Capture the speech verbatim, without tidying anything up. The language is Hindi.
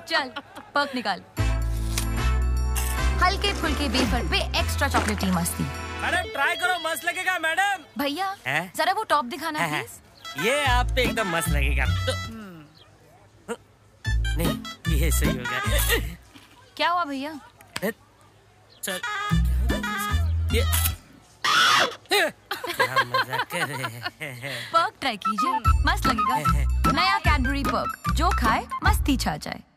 चल पर्क निकाल। हल्के फुल्के वेफर पे एक्स्ट्रा चॉकलेटी मस्ती। मैडम ट्राई करो, मस्त लगेगा मैडम। भैया जरा वो टॉप दिखाना प्लीज। ये आप पे एकदम मस्त लगेगा। तो... नहीं ये सही होगा। क्या हुआ भैया? चल ये क्या मजाक कर रहे हैं। पर्क ट्राई कीजिए, मस्त लगेगा। नया कैडबरी पर्क, जो खाए मस्ती छा जाए।